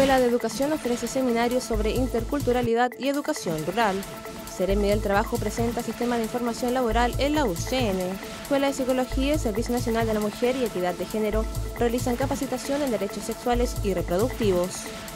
Escuela de Educación ofrece seminarios sobre interculturalidad y educación rural. Seremi del Trabajo presenta Sistema de Información Laboral en la UCN. Escuela de Psicología, Servicio Nacional de la Mujer y Equidad de Género realizan capacitación en derechos sexuales y reproductivos.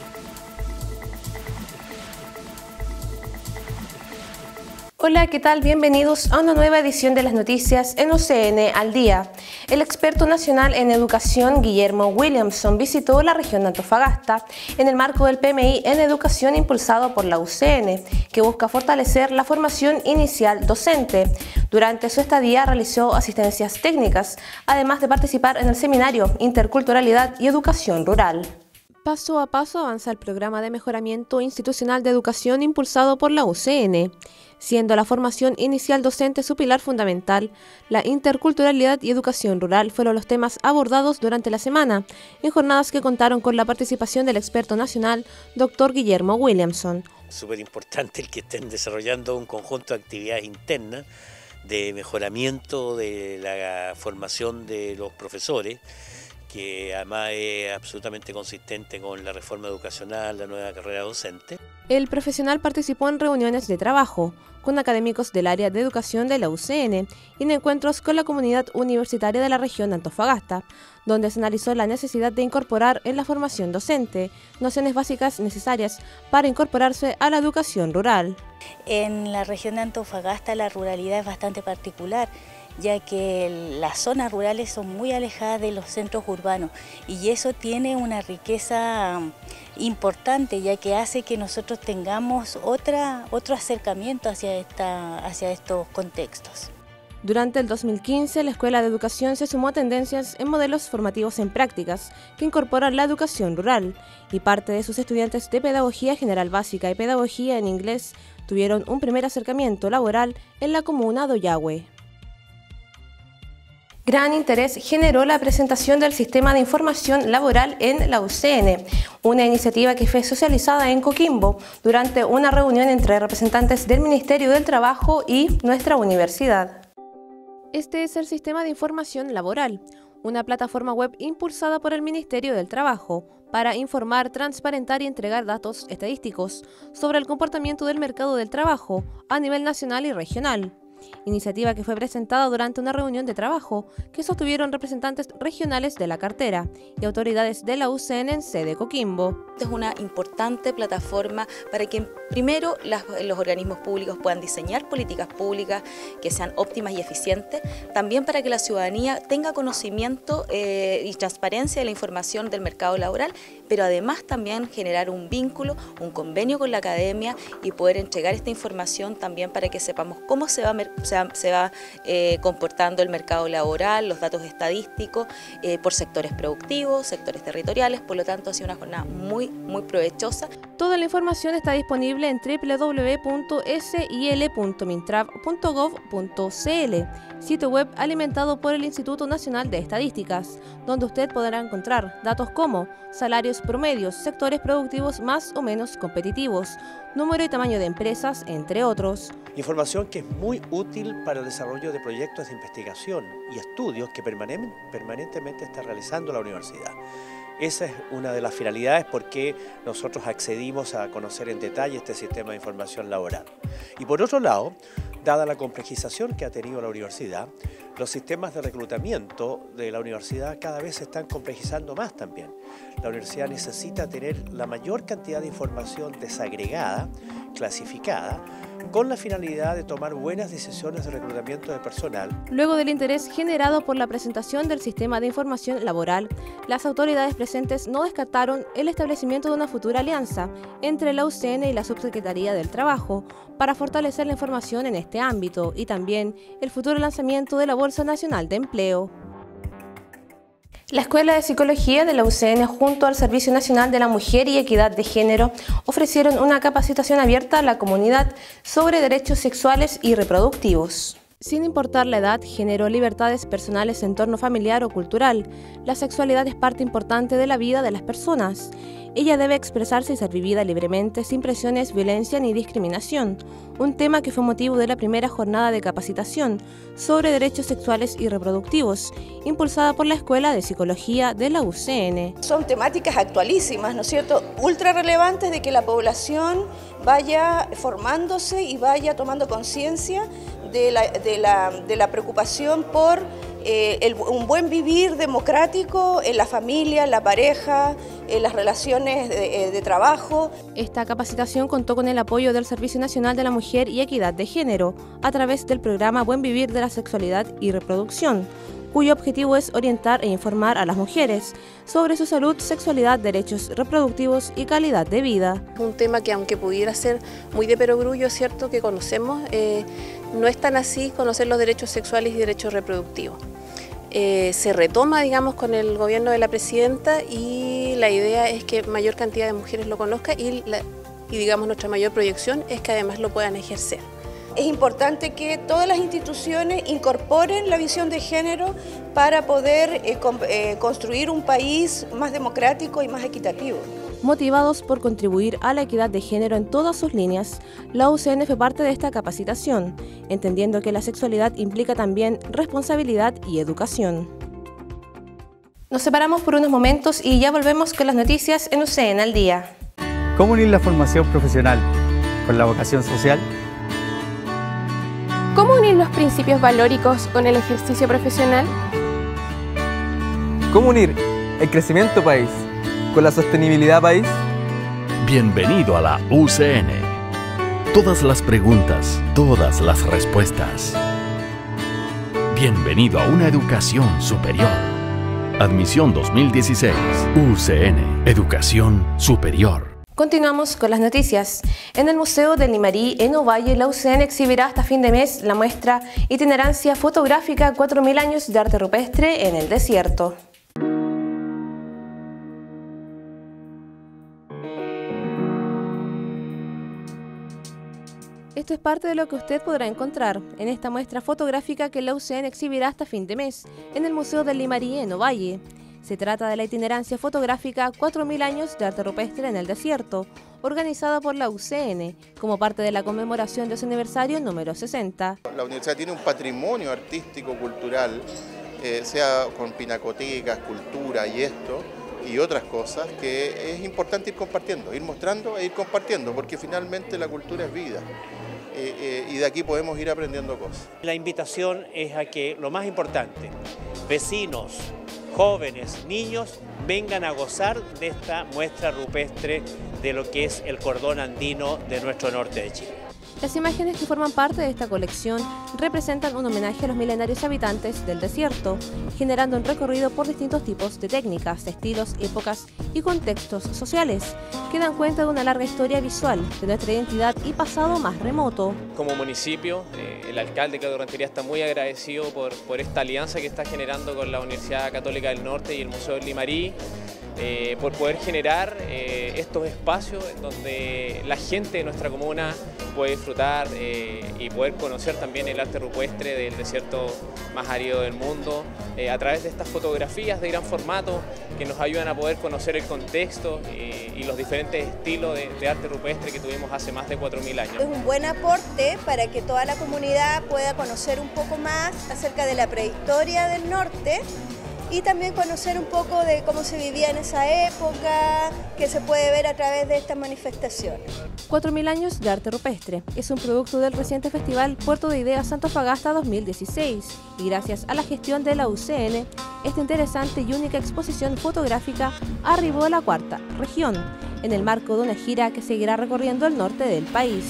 Hola, ¿qué tal? Bienvenidos a una nueva edición de las noticias en UCN al día. El experto nacional en educación Guillermo Williamson visitó la región de Antofagasta en el marco del PMI en educación impulsado por la UCN, que busca fortalecer la formación inicial docente. Durante su estadía realizó asistencias técnicas, además de participar en el seminario Interculturalidad y Educación Rural. Paso a paso avanza el programa de mejoramiento institucional de educación impulsado por la UCN. Siendo la formación inicial docente su pilar fundamental, la interculturalidad y educación rural fueron los temas abordados durante la semana, en jornadas que contaron con la participación del experto nacional, Dr. Guillermo Williamson. Súper importante el que estén desarrollando un conjunto de actividades internas de mejoramiento de la formación de los profesores, que además es absolutamente consistente con la reforma educacional, la nueva carrera docente. El profesional participó en reuniones de trabajo con académicos del área de educación de la UCN y en encuentros con la comunidad universitaria de la región de Antofagasta, donde se analizó la necesidad de incorporar en la formación docente nociones básicas necesarias para incorporarse a la educación rural. En la región de Antofagasta la ruralidad es bastante particular, ya que las zonas rurales son muy alejadas de los centros urbanos y eso tiene una riqueza importante, ya que hace que nosotros tengamos otro acercamiento hacia estos contextos. Durante el 2015, la Escuela de Educación se sumó a tendencias en modelos formativos en prácticas que incorporan la educación rural, y parte de sus estudiantes de Pedagogía General Básica y Pedagogía en Inglés tuvieron un primer acercamiento laboral en la comuna de Ollagüe. Gran interés generó la presentación del Sistema de Información Laboral en la UCN, una iniciativa que fue socializada en Coquimbo durante una reunión entre representantes del Ministerio del Trabajo y nuestra universidad. Este es el Sistema de Información Laboral, una plataforma web impulsada por el Ministerio del Trabajo para informar, transparentar y entregar datos estadísticos sobre el comportamiento del mercado del trabajo a nivel nacional y regional. Iniciativa que fue presentada durante una reunión de trabajo que sostuvieron representantes regionales de la cartera y autoridades de la UCN en sede Coquimbo. Es una importante plataforma para que primero los organismos públicos puedan diseñar políticas públicas que sean óptimas y eficientes, también para que la ciudadanía tenga conocimiento y transparencia de la información del mercado laboral, pero además también generar un vínculo, un convenio con la academia y poder entregar esta información también para que sepamos cómo se va comportando el mercado laboral, los datos estadísticos por sectores productivos, sectores territoriales. Por lo tanto, ha sido una jornada muy provechosa. Toda la información está disponible en www.sil.mintrav.gov.cl, sitio web alimentado por el Instituto Nacional de Estadísticas, donde usted podrá encontrar datos como salarios promedios, sectores productivos más o menos competitivos, número y tamaño de empresas, entre otros. Información que es muy útil para el desarrollo de proyectos de investigación y estudios que permanentemente está realizando la universidad. Esa es una de las finalidades por qué nosotros accedimos a conocer en detalle este sistema de información laboral. Y por otro lado, dada la complejización que ha tenido la universidad, los sistemas de reclutamiento de la universidad cada vez se están complejizando más también. La universidad necesita tener la mayor cantidad de información desagregada, clasificada, con la finalidad de tomar buenas decisiones de reclutamiento de personal. Luego del interés generado por la presentación del Sistema de Información Laboral, las autoridades presentes no descartaron el establecimiento de una futura alianza entre la UCN y la Subsecretaría del Trabajo para fortalecer la información en este ámbito y también el futuro lanzamiento de la Bolsa Nacional de Empleo. La Escuela de Psicología de la UCN junto al Servicio Nacional de la Mujer y Equidad de Género ofrecieron una capacitación abierta a la comunidad sobre derechos sexuales y reproductivos. Sin importar la edad, género o libertades personales, entorno familiar o cultural, la sexualidad es parte importante de la vida de las personas. Ella debe expresarse y ser vivida libremente, sin presiones, violencia ni discriminación, un tema que fue motivo de la primera jornada de capacitación sobre derechos sexuales y reproductivos, impulsada por la Escuela de Psicología de la UCN. Son temáticas actualísimas, ¿no es cierto?, ultra relevantes de que la población vaya formándose y vaya tomando conciencia de la preocupación por un buen vivir democrático en la familia, en la pareja, en las relaciones de trabajo. Esta capacitación contó con el apoyo del Servicio Nacional de la Mujer y Equidad de Género a través del programa Buen Vivir de la Sexualidad y Reproducción, cuyo objetivo es orientar e informar a las mujeres sobre su salud, sexualidad, derechos reproductivos y calidad de vida. Un tema que, aunque pudiera ser muy de perogrullo, es cierto que conocemos, no es tan así conocer los derechos sexuales y derechos reproductivos. Se retoma, digamos, con el gobierno de la presidenta y la idea es que mayor cantidad de mujeres lo conozca y digamos, nuestra mayor proyección es que además lo puedan ejercer. Es importante que todas las instituciones incorporen la visión de género para poder construir un país más democrático y más equitativo. Motivados por contribuir a la equidad de género en todas sus líneas, la UCN fue parte de esta capacitación, entendiendo que la sexualidad implica también responsabilidad y educación. Nos separamos por unos momentos y ya volvemos con las noticias en UCN al día. ¿Cómo unir la formación profesional con la vocación social? ¿Cómo unir los principios valóricos con el ejercicio profesional? ¿Cómo unir el crecimiento país con la sostenibilidad país? Bienvenido a la UCN. Todas las preguntas, todas las respuestas. Bienvenido a una educación superior. Admisión 2016. UCN. Educación superior. Continuamos con las noticias. En el Museo del Limarí, en Ovalle, la UCN exhibirá hasta fin de mes la muestra Itinerancia Fotográfica 4000 años de arte rupestre en el desierto. Esto es parte de lo que usted podrá encontrar en esta muestra fotográfica que la UCN exhibirá hasta fin de mes en el Museo del Limarí en Ovalle. Se trata de la Itinerancia Fotográfica 4000 años de arte rupestre en el desierto, organizada por la UCN como parte de la conmemoración de su aniversario número 60. La universidad tiene un patrimonio artístico, cultural, sea con pinacotecas, cultura y esto, y otras cosas que es importante ir compartiendo, ir mostrando e ir compartiendo, porque finalmente la cultura es vida. Y de aquí podemos ir aprendiendo cosas. La invitación es a que lo más importante, vecinos, jóvenes, niños, vengan a gozar de esta muestra rupestre de lo que es el cordón andino de nuestro norte de Chile. Las imágenes que forman parte de esta colección representan un homenaje a los milenarios habitantes del desierto, generando un recorrido por distintos tipos de técnicas, estilos, épocas y contextos sociales, que dan cuenta de una larga historia visual de nuestra identidad y pasado más remoto. Como municipio, el alcalde Claudio Rentería está muy agradecido por esta alianza que está generando con la Universidad Católica del Norte y el Museo del Limarí, por poder generar estos espacios en donde la gente de nuestra comuna puede disfrutar y poder conocer también el arte rupestre del desierto más árido del mundo a través de estas fotografías de gran formato que nos ayudan a poder conocer el contexto y los diferentes estilos de arte rupestre que tuvimos hace más de 4000 años. Es un buen aporte para que toda la comunidad pueda conocer un poco más acerca de la prehistoria del norte y también conocer un poco de cómo se vivía en esa época, que se puede ver a través de estas manifestaciones. 4000 años de arte rupestre es un producto del reciente festival Puerto de Ideas Antofagasta 2016 y gracias a la gestión de la UCN, esta interesante y única exposición fotográfica arribó a la cuarta región, en el marco de una gira que seguirá recorriendo el norte del país.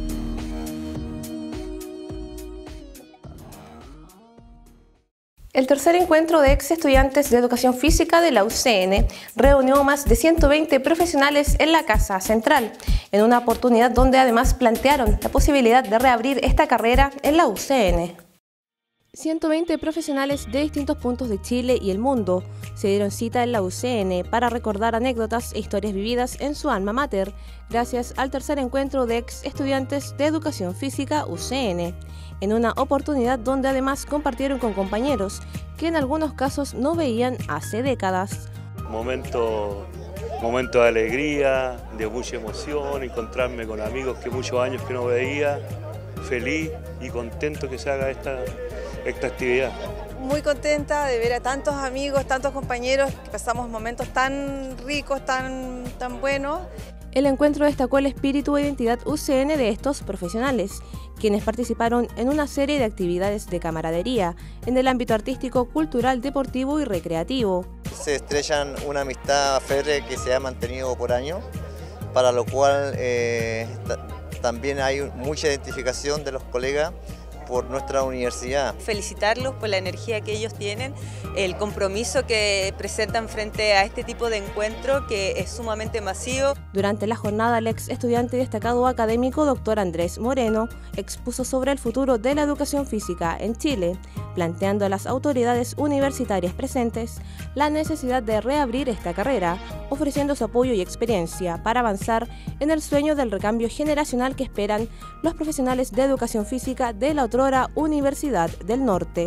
El tercer encuentro de ex estudiantes de educación física de la UCN reunió a más de 120 profesionales en la Casa Central, en una oportunidad donde además plantearon la posibilidad de reabrir esta carrera en la UCN. 120 profesionales de distintos puntos de Chile y el mundo se dieron cita en la UCN para recordar anécdotas e historias vividas en su alma mater, gracias al tercer encuentro de ex estudiantes de educación física UCN. en una oportunidad donde además compartieron con compañeros que en algunos casos no veían hace décadas. Momento de alegría, de mucha emoción, encontrarme con amigos que muchos años que no veía, feliz y contento que se haga esta actividad. Muy contenta de ver a tantos amigos, tantos compañeros, que pasamos momentos tan ricos, tan buenos. El encuentro destacó el espíritu e identidad UCN de estos profesionales, quienes participaron en una serie de actividades de camaradería en el ámbito artístico, cultural, deportivo y recreativo. Se estrellan una amistad férrea que se ha mantenido por años, para lo cual también hay mucha identificación de los colegas por nuestra universidad. Felicitarlos por la energía que ellos tienen, el compromiso que presentan frente a este tipo de encuentro que es sumamente masivo. Durante la jornada, el ex estudiante y destacado académico Dr. Andrés Moreno expuso sobre el futuro de la educación física en Chile, planteando a las autoridades universitarias presentes la necesidad de reabrir esta carrera, ofreciendo su apoyo y experiencia para avanzar en el sueño del recambio generacional que esperan los profesionales de educación física de la otrora Universidad del Norte.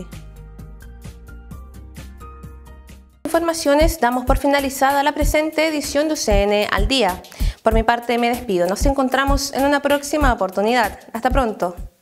Informaciones, damos por finalizada la presente edición de UCN al Día. Por mi parte me despido, nos encontramos en una próxima oportunidad. Hasta pronto.